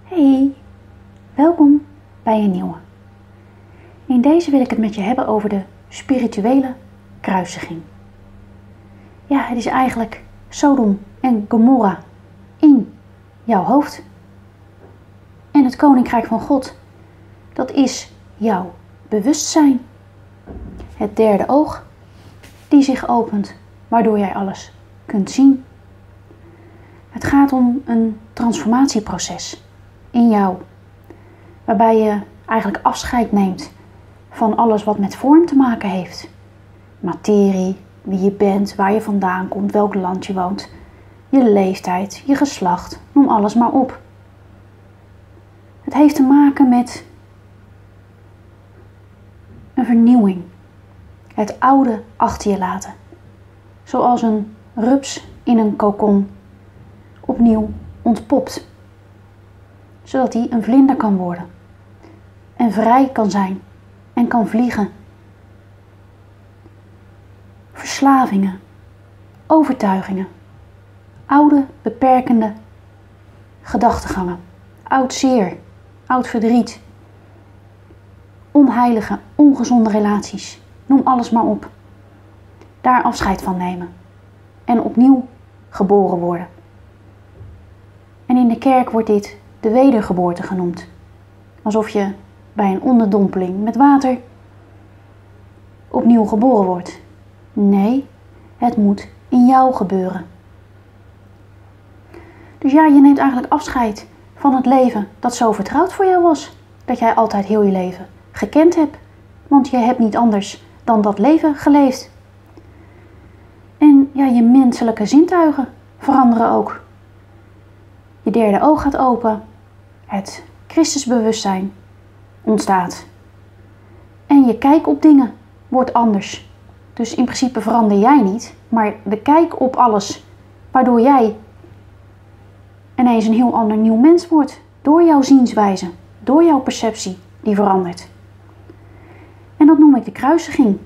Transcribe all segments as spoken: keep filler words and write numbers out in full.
Hey, welkom bij een nieuwe. In deze wil ik het met je hebben over de spirituele kruisiging. Ja, het is eigenlijk Sodom en Gomorra in jouw hoofd. En het Koninkrijk van God, dat is jouw bewustzijn. Het derde oog die zich opent, waardoor jij alles kunt zien. Het gaat om een transformatieproces in jou, waarbij je eigenlijk afscheid neemt van alles wat met vorm te maken heeft. Materie, wie je bent, waar je vandaan komt, welk land je woont, je leeftijd, je geslacht, noem alles maar op. Het heeft te maken met een vernieuwing. Het oude achter je laten. Zoals een rups in een kokon opnieuw ontpopt. Zodat hij een vlinder kan worden. En vrij kan zijn. En kan vliegen. Verslavingen. Overtuigingen. Oude, beperkende gedachtegangen. Oud zeer. Oud verdriet. Onheilige, ongezonde relaties. Noem alles maar op. Daar afscheid van nemen. En opnieuw geboren worden. En in de kerk wordt dit de wedergeboorte genoemd. Alsof je bij een onderdompeling met water opnieuw geboren wordt. Nee, het moet in jou gebeuren. Dus ja, je neemt eigenlijk afscheid van het leven dat zo vertrouwd voor jou was. Dat jij altijd heel je leven gekend hebt. Want je hebt niet anders dan dat leven geleefd. En ja, je menselijke zintuigen veranderen ook. Je derde oog gaat open. Het Christusbewustzijn ontstaat. En je kijk op dingen wordt anders. Dus in principe verander jij niet, maar de kijk op alles, waardoor jij ineens een heel ander nieuw mens wordt. Door jouw zienswijze, door jouw perceptie die verandert. En dat noem ik de kruisiging.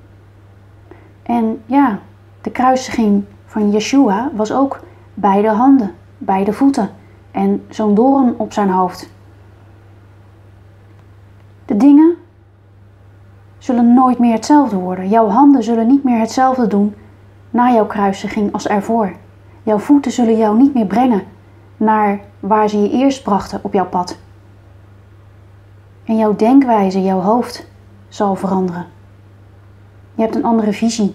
En ja, de kruisiging van Yeshua was ook beide handen, beide voeten en zo'n doorn op zijn hoofd. De dingen zullen nooit meer hetzelfde worden. Jouw handen zullen niet meer hetzelfde doen na jouw kruisiging als ervoor. Jouw voeten zullen jou niet meer brengen naar waar ze je eerst brachten op jouw pad. En jouw denkwijze, jouw hoofd zal veranderen. Je hebt een andere visie.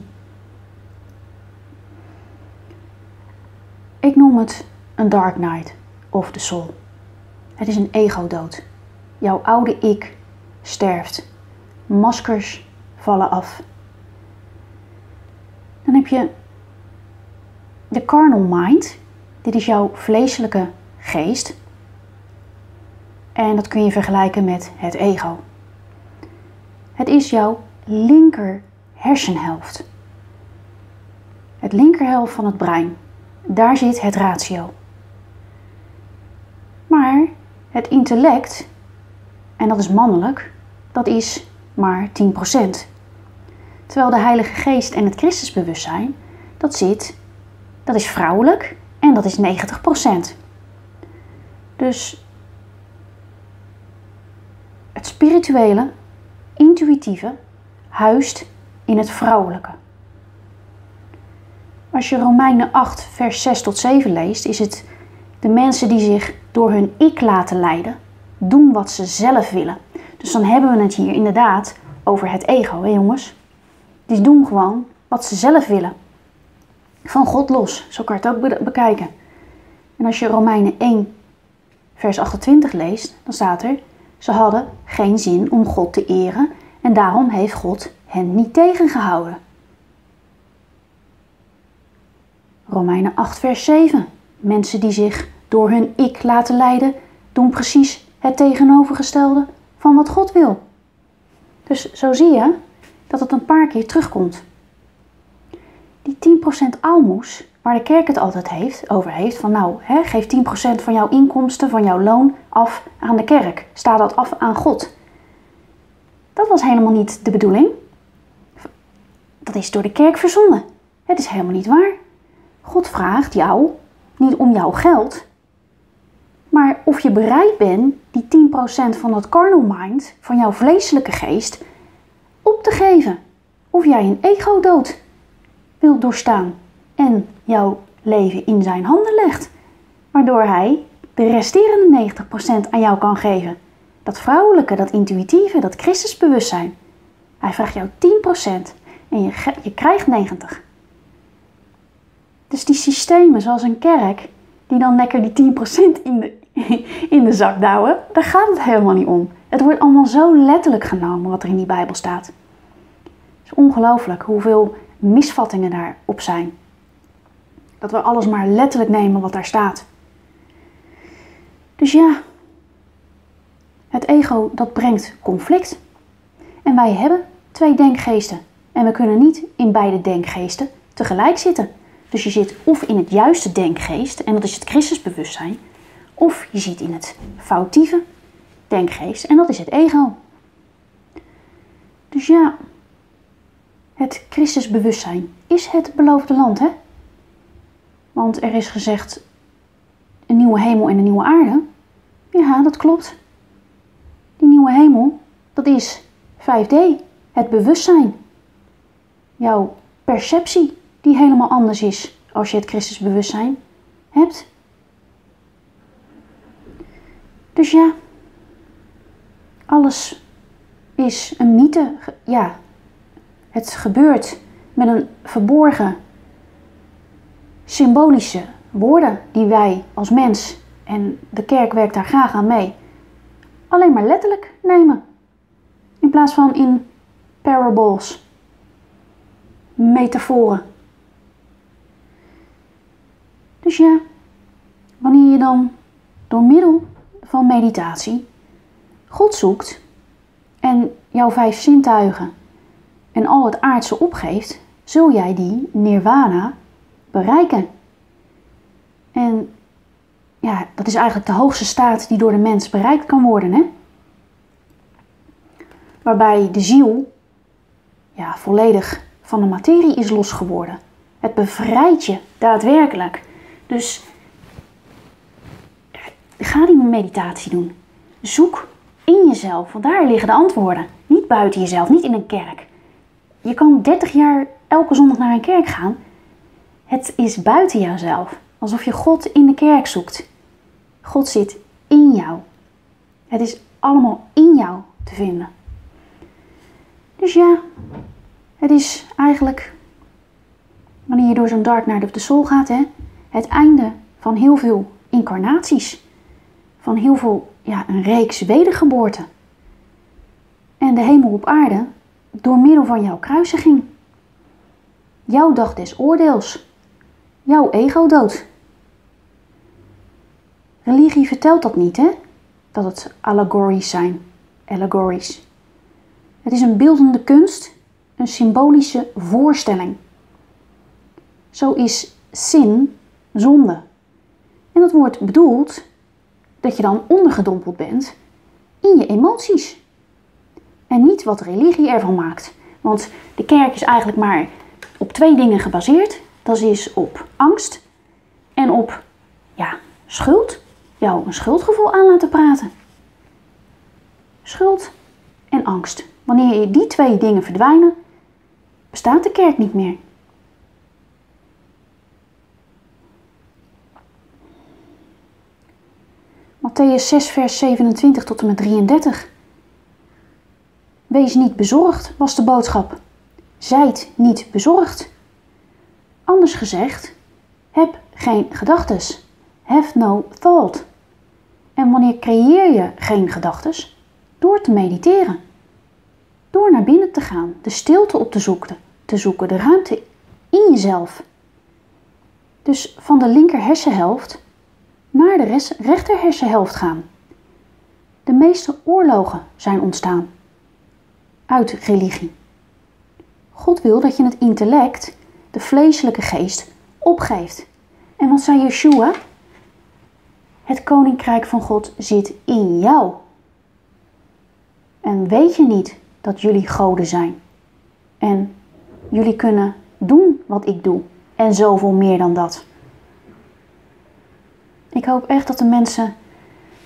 Ik noem het een dark night of the soul. Het is een ego-dood. Jouw oude ik sterft. Maskers vallen af. Dan heb je de carnal mind. Dit is jouw vleeselijke geest. En dat kun je vergelijken met het ego. Het is jouw linker hersenhelft. Het linkerhelft van het brein. Daar zit het ratio. Maar het intellect, en dat is mannelijk, dat is maar tien procent. Terwijl de Heilige Geest en het Christusbewustzijn, dat zit, dat is vrouwelijk en dat is negentig procent. Dus het spirituele, intuïtieve, huist in het vrouwelijke. Als je Romeinen acht vers zes tot zeven leest, is het de mensen die zich door hun ik laten leiden, doen wat ze zelf willen. Dus dan hebben we het hier inderdaad over het ego, hè jongens? Die doen gewoon wat ze zelf willen. Van God los, zo kan je het ook bekijken. En als je Romeinen één vers achtentwintig leest, dan staat er: ze hadden geen zin om God te eren en daarom heeft God hen niet tegengehouden. Romeinen acht vers zeven. Mensen die zich door hun ik laten leiden, doen precies het tegenovergestelde van wat God wil. Dus zo zie je dat het een paar keer terugkomt. Die tien procent aalmoes, waar de kerk het altijd heeft, over heeft, van nou, hè, geef tien procent van jouw inkomsten, van jouw loon af aan de kerk. Sta dat af aan God. Dat was helemaal niet de bedoeling. Dat is door de kerk verzonnen. Het is helemaal niet waar. God vraagt jou niet om jouw geld, maar of je bereid bent die tien procent van dat carnal mind, van jouw vleeselijke geest, op te geven. Of jij een ego-dood wilt doorstaan en jouw leven in zijn handen legt. Waardoor hij de resterende negentig procent aan jou kan geven. Dat vrouwelijke, dat intuïtieve, dat Christusbewustzijn. Hij vraagt jou tien procent en je, je krijgt negentig procent. Dus die systemen zoals een kerk, die dan lekker die tien procent in de, in de zak douwen, daar gaat het helemaal niet om. Het wordt allemaal zo letterlijk genomen wat er in die Bijbel staat. Het is ongelooflijk hoeveel misvattingen daarop zijn. Dat we alles maar letterlijk nemen wat daar staat. Dus ja, het ego dat brengt conflict. En wij hebben twee denkgeesten. En we kunnen niet in beide denkgeesten tegelijk zitten. Dus je zit of in het juiste denkgeest, en dat is het Christusbewustzijn, of je zit in het foutieve denkgeest, en dat is het ego. Dus ja, het Christusbewustzijn is het beloofde land, hè? Want er is gezegd een nieuwe hemel en een nieuwe aarde. Ja, dat klopt. Die nieuwe hemel, dat is vijf D, het bewustzijn. Jouw perceptie die helemaal anders is als je het Christusbewustzijn hebt. Dus ja, alles is een mythe. Ja, het gebeurt met een verborgen symbolische woorden die wij als mens, en de kerk werkt daar graag aan mee, alleen maar letterlijk nemen. In plaats van in parables, metaforen. Dus ja, wanneer je dan door middel van meditatie God zoekt en jouw vijf zintuigen en al het aardse opgeeft, zul jij die nirvana bereiken. En ja, dat is eigenlijk de hoogste staat die door de mens bereikt kan worden, hè? Waarbij de ziel ja, volledig van de materie is losgeworden. Het bevrijdt je daadwerkelijk. Dus ga die meditatie doen. Zoek in jezelf, want daar liggen de antwoorden. Niet buiten jezelf, niet in een kerk. Je kan dertig jaar elke zondag naar een kerk gaan. Het is buiten jouzelf. Alsof je God in de kerk zoekt. God zit in jou. Het is allemaal in jou te vinden. Dus ja, het is eigenlijk, wanneer je door zo'n dark night of the soul gaat, hè, het einde van heel veel incarnaties. Van heel veel, ja, een reeks wedergeboorten. En de hemel op aarde door middel van jouw kruisiging. Jouw dag des oordeels. Jouw ego-dood. Religie vertelt dat niet, hè? Dat het allegories zijn. Allegories. Het is een beeldende kunst, een symbolische voorstelling. Zo is zin zonde. En dat wordt bedoeld dat je dan ondergedompeld bent in je emoties. En niet wat religie ervan maakt. Want de kerk is eigenlijk maar op twee dingen gebaseerd. Dat is op angst en op ja, schuld. Jou een schuldgevoel aan laten praten. Schuld en angst. Wanneer je die twee dingen verdwijnen, bestaat de kerk niet meer. Mattheüs zes vers zevenentwintig tot en met drieëndertig. Wees niet bezorgd, was de boodschap. Zijt niet bezorgd. Anders gezegd, heb geen gedachtes. Have no thought. En wanneer creëer je geen gedachtes? Door te mediteren. Door naar binnen te gaan, de stilte op te zoeken, te zoeken, de ruimte in jezelf. Dus van de linker hersenhelft naar de rechter hersenhelft gaan. De meeste oorlogen zijn ontstaan uit religie. God wil dat je het intellect, de vleeselijke geest, opgeeft. En wat zei Yeshua? Het koninkrijk van God zit in jou. En weet je niet dat jullie goden zijn? En jullie kunnen doen wat ik doe. En zoveel meer dan dat. Ik hoop echt dat de mensen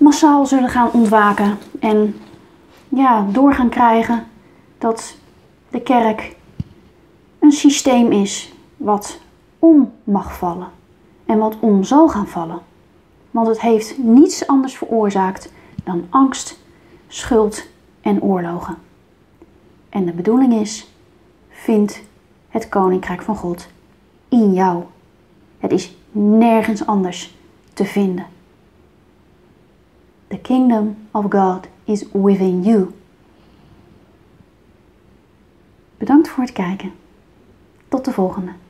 massaal zullen gaan ontwaken en ja, door gaan krijgen dat de kerk een systeem is wat om mag vallen en wat om zal gaan vallen. Want het heeft niets anders veroorzaakt dan angst, schuld en oorlogen. En de bedoeling is, vind het Koninkrijk van God in jou. Het is nergens anders te vinden. The kingdom of God is within you. Bedankt voor het kijken. Tot de volgende.